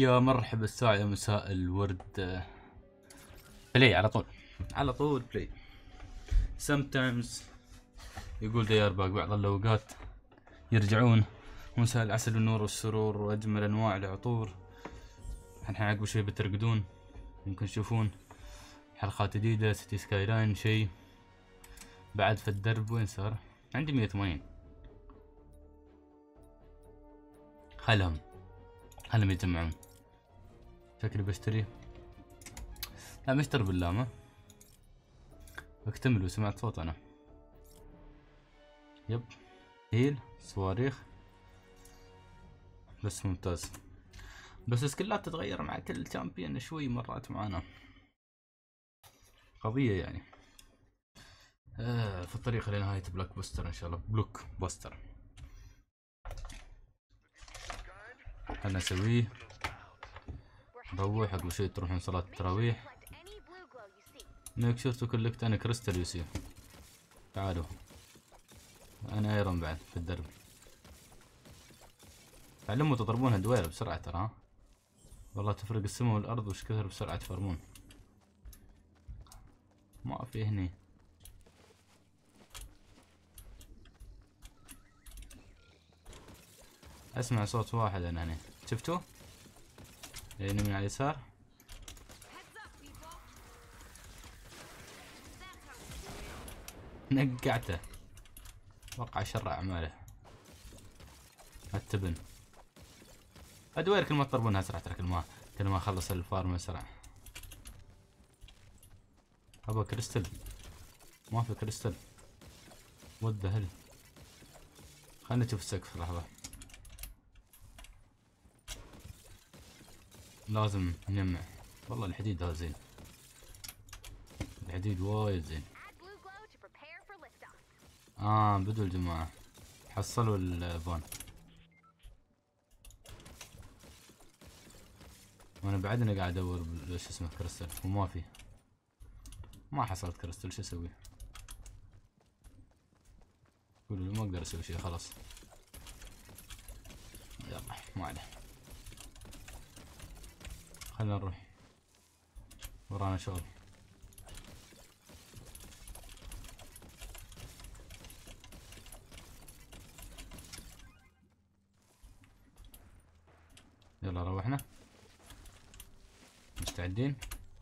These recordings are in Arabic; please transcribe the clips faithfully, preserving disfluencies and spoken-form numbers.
يا مرحبا الساعة يا مساء الورد. بلاي على طول على طول بلاي. sometimes يقول ديارباك بعض الأوقات يرجعون مساء العسل والنور والسرور وأجمل أنواع العطور. الحين عقب شوي بترقدون، يمكن تشوفون حلقات جديدة سيتي سكاي لاين. شي بعد في الدرب وين صار؟ عندي مية وثمانين. خلهم خلهم يجمعون. شكلي بشتري، لا مشتري باللامة. اكتمل وسمعت صوت انا. يب هيل صواريخ بس ممتاز. بس سكلات تتغير مع كل تشامبيون شوي مرات معانا قضية يعني. آه في الطريق لنهاية بلاك بوستر ان شاء الله. بلوك بوستر خلنا نسويه. نروح قبل شوي تروحون صلاة التراويح. ميك شور تو كولكت انا كريستال يوسي. تعالوا انا ايرون بعد في الدرب. تعلموا تضربونها دويرة بسرعة ترى. والله تفرق السماء والارض وش كثر بسرعة تفرمون. ما في هني. اسمع صوت واحد انا هنا. شفتوه؟ يعني من على اليسار. نقعته. وقع شر اعماله. التبن. ادوير كل ما تضربونها اسرع ترى. كل ما كل ما اخلص الفارم اسرع. ابا كريستل. ما في كريستل. وات ذا هيل. خلنا نشوف السقف لحظة. لازم نجمع. والله الحديد هذا زين. الحديد وايد زين. اه بدوا الجماعة حصلوا الفان. وانا بعدنا قاعد ادور شو اسمه كريستل وما في. ما حصلت كريستل. شو اسوي؟ قولوا ما اقدر اسوي شيء خلاص. يلا ما عليه. خلنا نروح ورانا شغل. يلا روحنا. مستعدين؟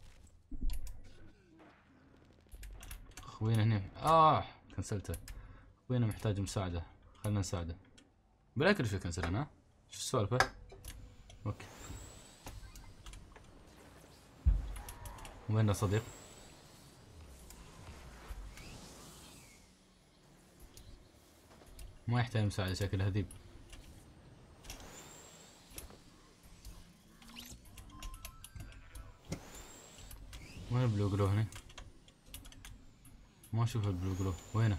اخوينا هنا. اه كنسلته. اخوينا محتاج مساعدة. خلنا نساعده. بالاكل شو كنسل انا؟ شو السالفة؟ اوكي. وين صديق؟ ما يحتاج مساعدة شكله هذيب. وين البلو جلو هنا؟ ما اشوف البلو جلو. وينه؟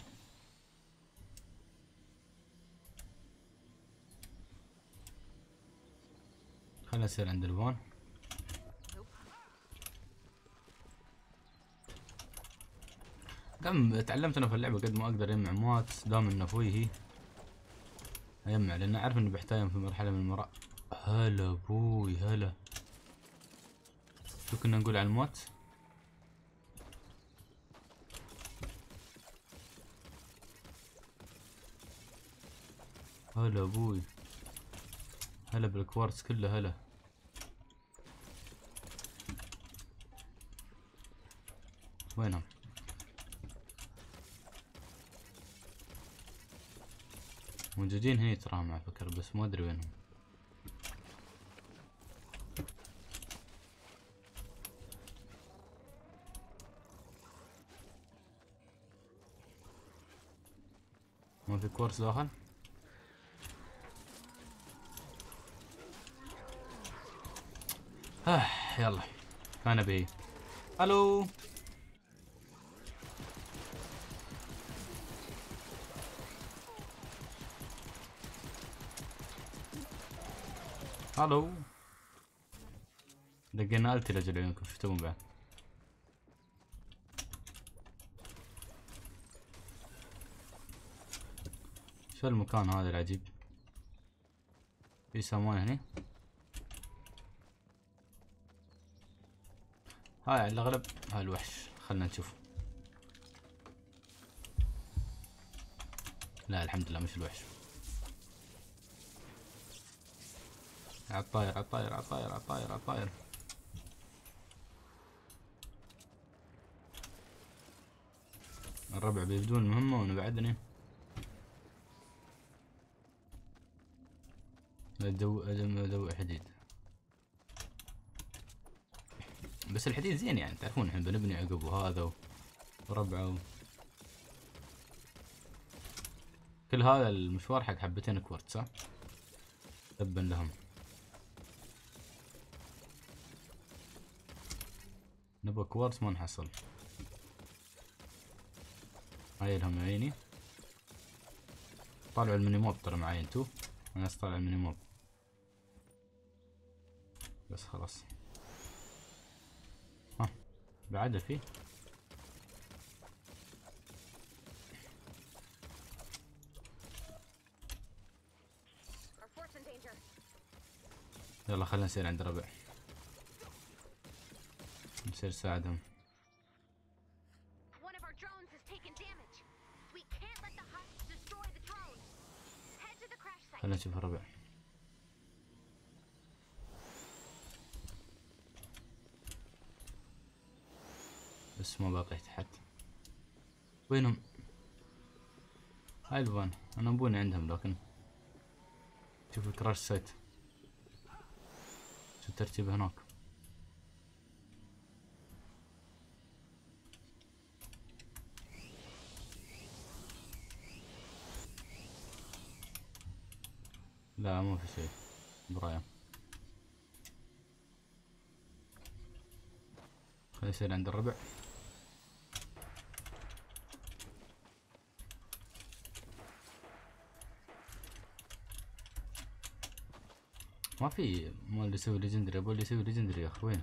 خلنا نسير عند الفان. كم تعلمت انا في اللعبة قد ما اقدر يجمع موات دام انه فويه اجمع، لان اعرف انه بحتاجهم في مرحلة من المراء. هلا ابوي هلا. شو كنا نقول عن الموت؟ هلا ابوي هلا بالكوارتز كله هلا. وينهم؟ موجودين هني تراهم على فكرة بس ما ادري وينهم. ما في كورس داخل؟ آه يلا كان بي. الو الو. دقينا التي لجل عيونكم. شفتوهم بعد. شو المكان هذا العجيب؟ في سامان هني. هاي على الاغلب هاي الوحش، خلنا نشوف. لا الحمد لله مش الوحش. عالطاير عالطاير عالطاير عالطاير عالطاير. الربع بيبدون المهمة وانا بعدني. ادو ادو حديد. بس الحديد زين يعني، تعرفون احنا بنبني عقب وهذا وربعه. كل هذا المشوار حق حبتين كوارتز صح؟ تبا لهم. نبغى كوارتز ما نحصل. هاي لهم يا عيني. طالعوا الميني موب ترى معاي انتو. انا طالع الميني موب. بس خلاص. ها بعد في يلا خلينا نسير عند ربع. نسير نساعدهم. خلينا نشوف الربع. بس ما باقي تحت. وينهم؟ هاي الفان انا ابوني عندهم، لكن شوف الكراش سايت شو الترتيب هناك. لا مو في شيء برايا. خلينا نصير عند الربع. ما في مال اللي يسوي ليجندري، ابو اللي يسوي ليجندري يا اخي وين؟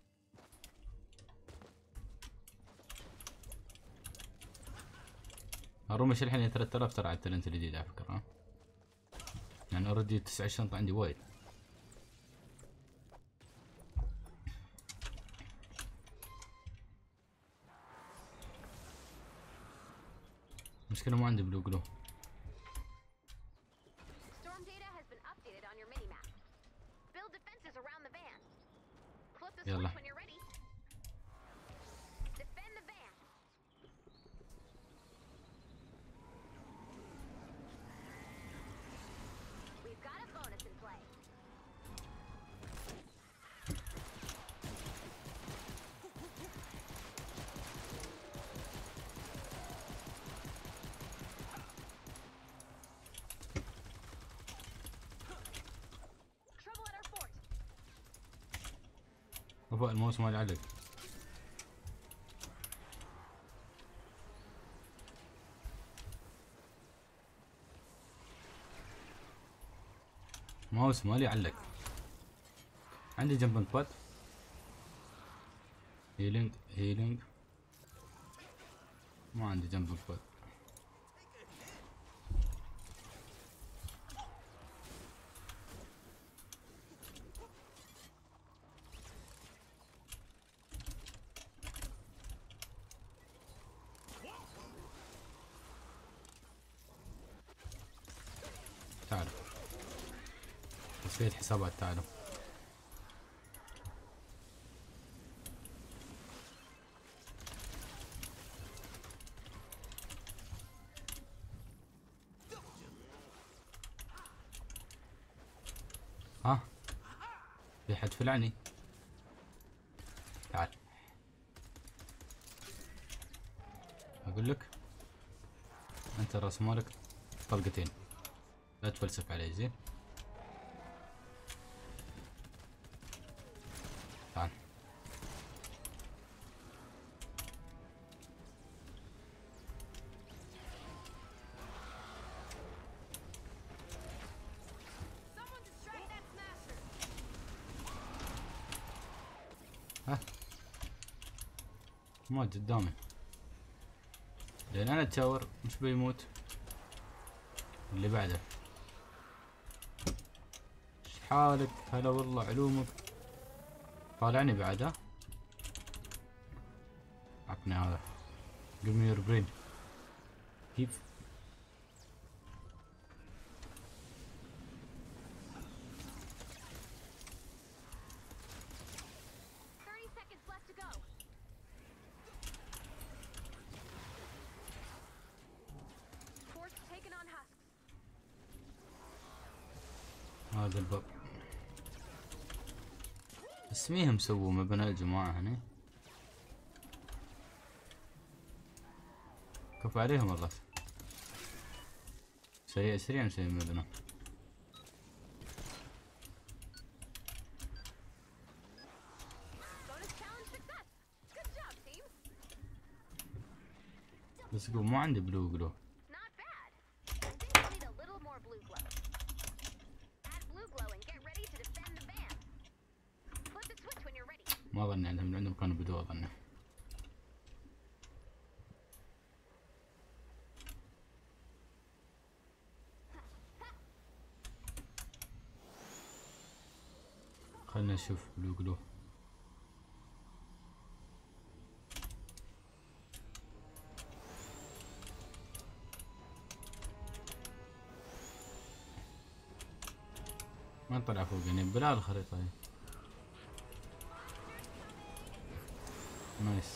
الرومش الحين ثلاثة آلاف ترى على التالنت الجديد على فكرة. ها يعني اوريدي تسع شنطة عندي وايد. مشكلة ما عندي بلو جلو. يلا وفاء الماوس ما يعلق. ماوس مالي يعلق. عندي جمبنج باد. هيلينج هيلينج. ما عندي جمبنج باد. تعالوا نسيت حسابات. تعالوا ها في حد فلعني. تعال اقول لك انت راس مالك طلقتين، لا تفلسف علي زين. تعال ها ما قدامي لان انا اتشاور مش بيموت. اللي بعده ايش حالك؟ هلا والله علومك. طالعني بعد. ها عطني هذا. Give me your brain. كيف؟ هذا الباب. اسميهم سووا مبنى الجماعة هنا. كفو عليهم والله. سريع سريع مسوي مبنى. بس قول مو عندي بلو جلو. ما ظني عندهم عندهم كانوا بدو اظنه. خلنا نشوف بلو جلو. ما نطلع فوق يعني بلا الخريطة هي. نايس.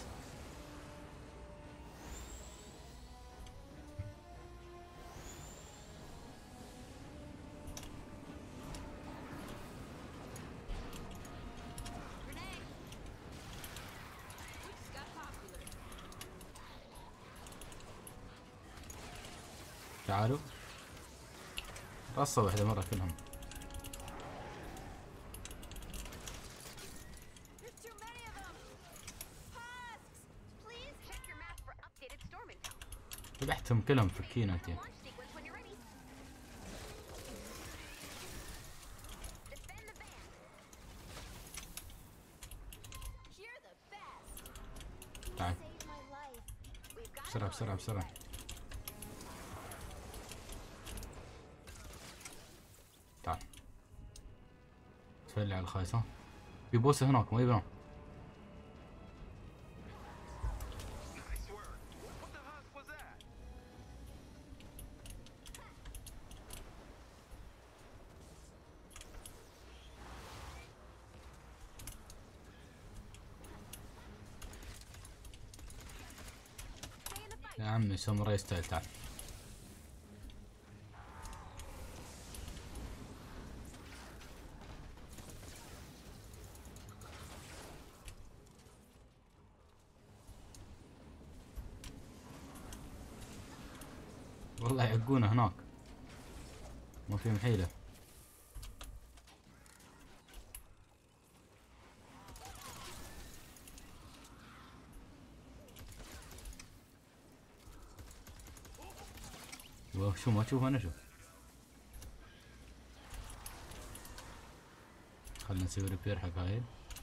تعالوا رصة واحدة مرة كلهم. ذبحتهم كلهم فكيناتي. تعال بسرعة بسرعة بسرعة. تعال تفلع الخايس. ها في بوسة هناك ما يبان. يا عمي ساموراي ستايل. تعال والله يعقونه هناك ما فيهم حيلة. شو ما تشوف انا شو. خلنا نسوي ريبير حق هاي.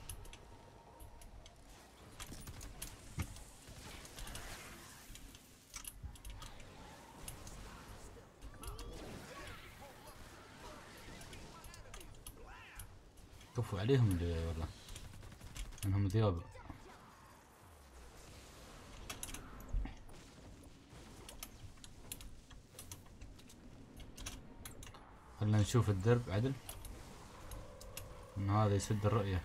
كفوا عليهم اللي والله انهم ذياب. خلنا نشوف الدرب عدل ان هذا يسد الرؤية.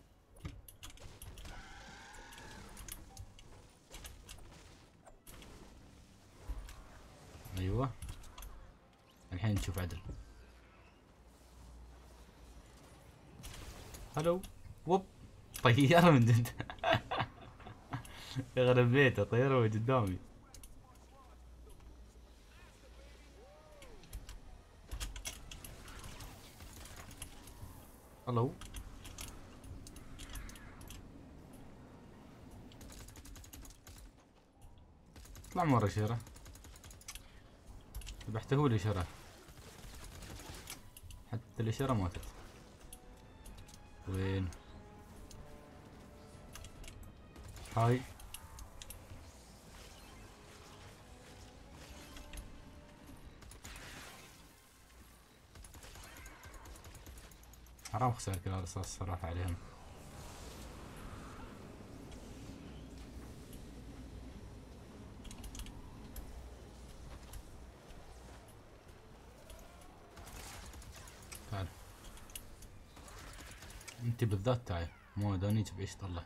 ايوه الحين نشوف عدل. هلو وب طيارة من جد. يخرب بيته طيارة من قدامي. هلو اطلع مرة شيرة. ذبحته لي شيرة حتى الإشارة ماتت. وين هاي؟ حرام خسر كل الرصاص صراحة عليهم. انت بالذات تعال مو دانيج بعيش طلع.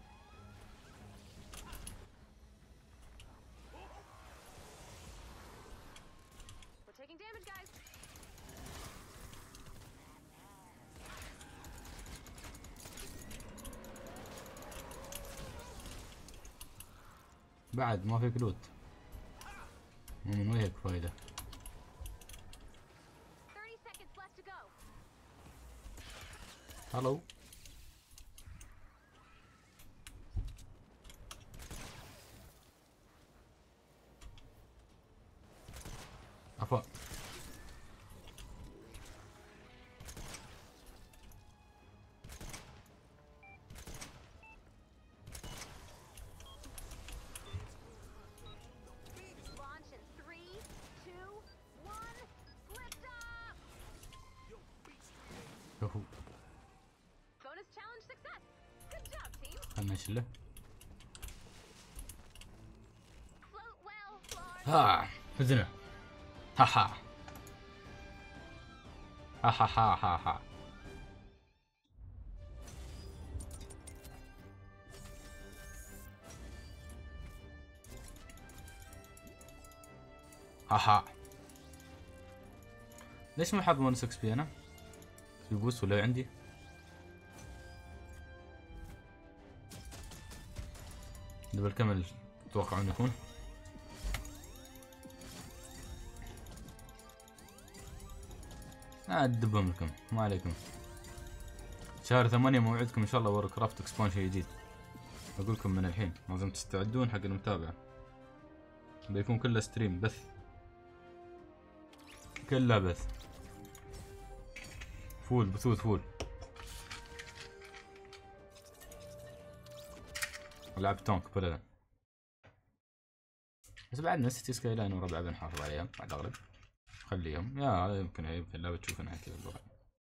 بعد ما فيك لوت، مو من وجهك فايدة. هلو عفوا. خلنا نشله. ها فزنا. ها ها ها ها ها ها ها. ها ها. ليش ما حاط بونس اكس بي انا؟ في بوست ولا عندي؟ دبل كم تتوقعون يكون؟ لا ادبهم لكم ما عليكم. شهر ثمانية موعدكم ان شاء الله وور كرافت اكسبانشن جديد. اقول لكم من الحين لازم تستعدون حق المتابعة. بيكون كله ستريم بث، كله بث فول بثوث فول. لعب تونك بلا بس بعد نسيت سكاي لاين وربع بنحافظ عليهم بعد اغلب. خليهم يا يمكن يمكن لا بتشوف نهاية الوضع.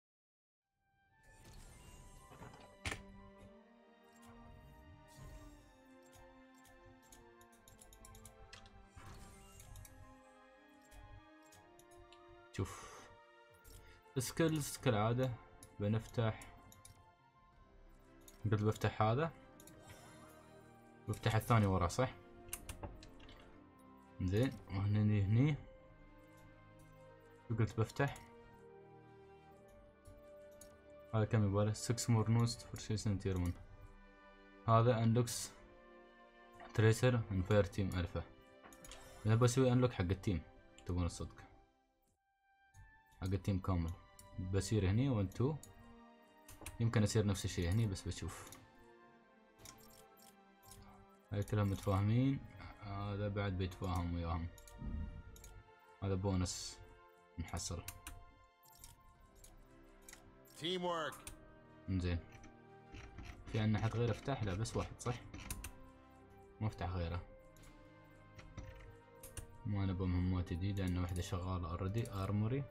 شوف سكيلز كالعادة بنفتح، قلت بفتح هذا بفتح الثاني وراه صح؟ زين وهني هني قلت بفتح هذا كم يباله؟ ستة مور نوست فرشيسن تيرمون. هذا انلوكس تريسر انفير تيم الفا. انا بسوي انلوك حق التيم تبون الصدق، حق التيم كامل. بصير هني واحد اثنين، يمكن يصير نفس الشيء هني بس بشوف. هاي كلهم متفاهمين، هذا بعد بيتفاهم وياهم. هذا بونس نحصل تيم ورك. زين في عندنا حد غيره افتح؟ لا بس واحد صح؟ ما افتح غيره. ما نبغى مهمات جديدة، عندنا وحدة شغالة اوريدي ارموري.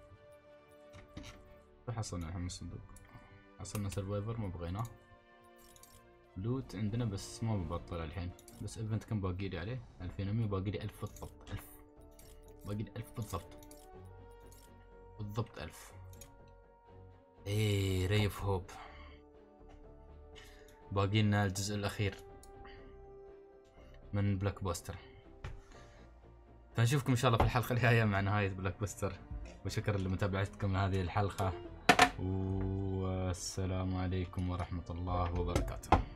فحصلنا الحين الصندوق، حصلنا سرفايفر ما بغيناه. لوت عندنا بس ما ببطل الحين. بس ايفنت كم باقي لي عليه؟ ألفين ومية، باقي لي ألف بالضبط. ألف باقي لي ألف بالضبط بالضبط ألف. ايه ريف هوب. باقي لنا الجزء الأخير من بلاك باستر. فنشوفكم إن شاء الله في الحلقة الجاية مع نهاية بلاك باستر. وشكرا لمتابعتكم هذه الحلقة، والسلام عليكم ورحمة الله وبركاته.